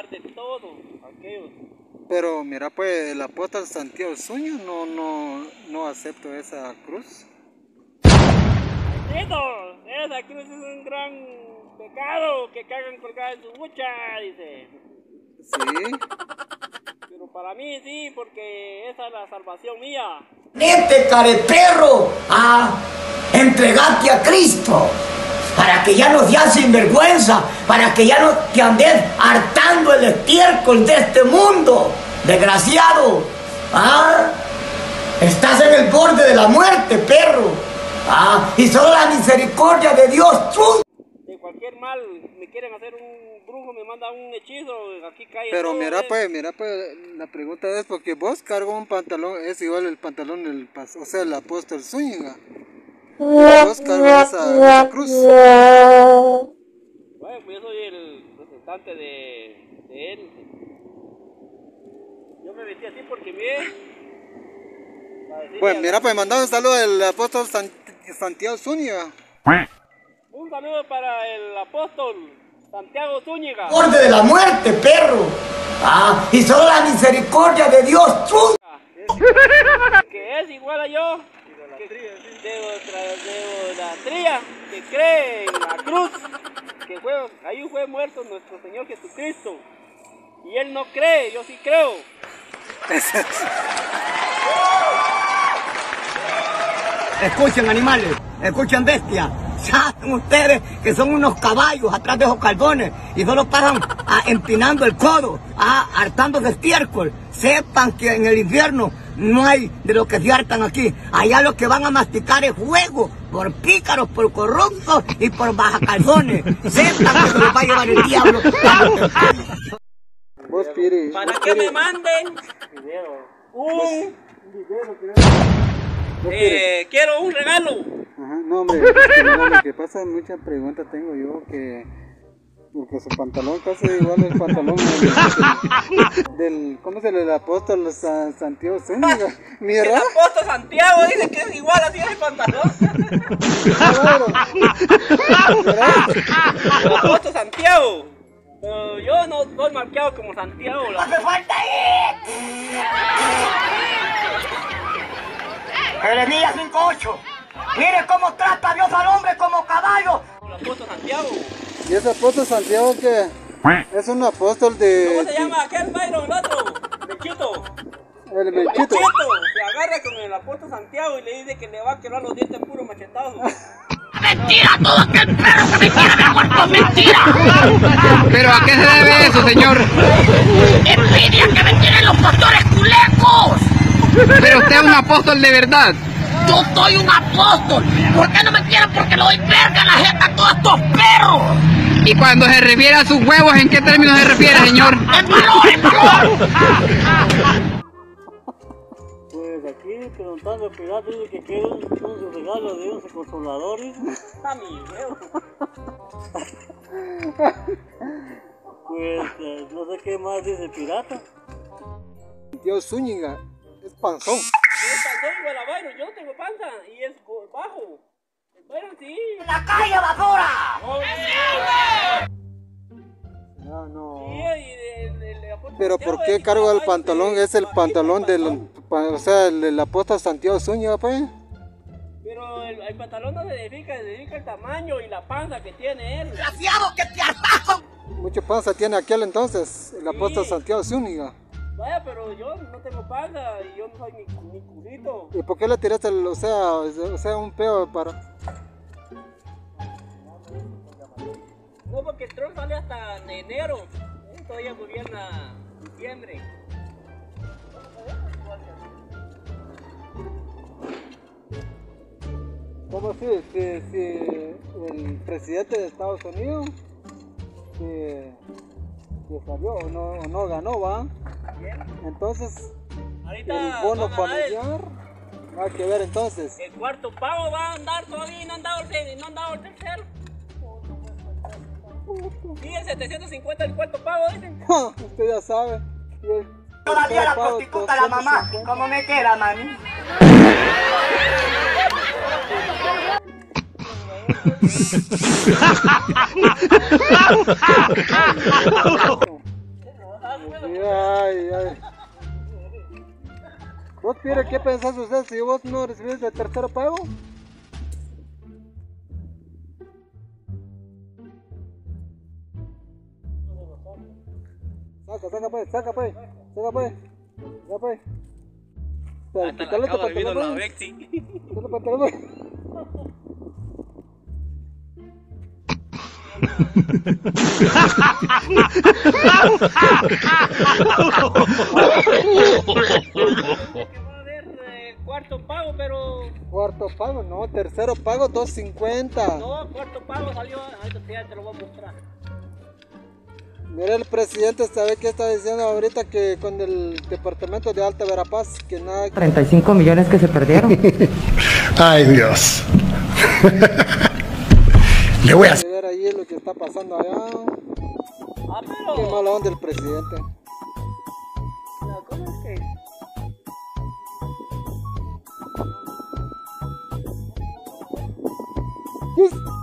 librar de todo aquellos. Pero mira, pues el apóstol Santiago Zúñiga no acepto esa cruz. Esa cruz es un gran pecado que cagan colgada en su bucha, dice. Sí. Pero para mí sí, porque esa es la salvación mía. Este careperro, entregate a Cristo, para que ya no seas sinvergüenza, para que ya no te andes hartando el estiércol de este mundo, desgraciado. Estás en el borde de la muerte, perro. Y solo la misericordia de Dios. De cualquier mal, me quieren hacer un brujo, me manda un hechizo, aquí cae. Pero todo, mira pues, la pregunta es porque vos cargas un pantalón, es igual el pantalón del el apóstol Zúñiga. Vos cargas esa cruz. Bueno, pues yo soy el representante de él. Yo me vestí así porque Pues mira, pues mandamos un saludo al apóstol Santiago Zúñiga. Un saludo para el apóstol Santiago Zúñiga. Borde de la muerte, perro. Y solo la misericordia de Dios. Que es igual a yo. De idolatría, que cree en la cruz, que ahí fue muerto nuestro Señor Jesucristo. Y él no cree, yo sí creo. Escuchen, animales, escuchen, bestias. Saben ustedes que son unos caballos atrás de esos caldones y solo pasan empinando el codo, hartando de estiércol. Sepan que en el infierno no hay de lo que se hartan aquí. Allá lo que van a masticar es fuego, por pícaros, por corruptos y por bajacalzones. Sepan que se los va a llevar el diablo. Para que me manden quiero un regalo. No, hombre, lo que pasa, muchas preguntas tengo yo porque su pantalón casi igual el pantalón del ¿cómo se le el apóstol Santiago Zúñiga? Mira. El apóstol Santiago dice que es igual, así es el pantalón. El apóstol Santiago. Pero yo no estoy marcado como Santiago. ¡Hace falta ir! Jeremías 5:8. Mire cómo trata Dios al hombre como caballo. El apóstol Santiago. ¿Y ese apóstol Santiago que es un apóstol de... ¿Cómo se llama aquel Byron, el otro? Mechito. El Mechito. Se agarra con el apóstol Santiago y le dice que le va a quebrar los dientes puro machetazo. ¡Mentira! ¡Todo aquel perro que me quiere de muerto! ¡Mentira! ¿Pero a qué se debe eso, señor? ¡Envidia que me tienen los pastores culecos! Pero usted es un apóstol de verdad. ¡Yo soy un apóstol! ¿Por qué no me quieren? Porque le doy verga a la jeta a todos estos perros. Y cuando se refiere a sus huevos, ¿en qué términos se refiere, señor? ¡En valor, en valor! Pues aquí preguntando al pirata, dice que quiere un regalo de unos consoladores. A mi huevo. Pues no sé qué más dice el pirata. Santiago Zúñiga es panzón. Es panzón igual a Byron, yo no tengo panza y es bajo. El Byron sí. ¡En la calle, basura! No. Sí, y el apóstol Pero Santiago ¿por qué es cargo igual el a pantalón? Byron, Es el pantalón del apóstol Santiago Zúñiga, pues. Pero el pantalón no se dedica el tamaño y la panza que tiene él. ¡Desgraciado que te hartazo! Mucha panza tiene aquel entonces, el apóstol Sí. Santiago Zúñiga. Vaya, pero yo no tengo panza y yo no soy ni culito. ¿Y por qué le tiraste un peo para...? No, porque Trump sale hasta en enero. Todavía gobierna diciembre. ¿Cómo si el presidente de Estados Unidos que salió o no ganó, va? Entonces, Ahorita el bono van a dar familiar, hay que ver entonces. el cuarto pago va a andar todavía y no han dado el tercero. Sí, el 750 el cuarto pago, dicen. Usted ya sabe. Y el Todavía la pago, prostituta la mamá. 250. ¿Cómo me queda, mami? Ay, ay. ¿Vos, Pierre, qué pensás usted si vos no recibís el tercer pago? Saca pues. Ya pues. Hasta la acaba de vino la Bexi. Quítale el pantalón, pues. Cuarto pago, pero... Cuarto pago, no, tercero pago, 250. No, cuarto pago salió, ahorita te lo voy a mostrar. Mira, el presidente, ¿sabe qué está diciendo ahorita? Que con el departamento de Alta Verapaz, que nada... 35 millones que se perdieron. Ay, Dios. Le voy a... ver ahí lo que está pasando allá. Ah, pero... Qué mala onda el presidente. La cosa es que... Pues,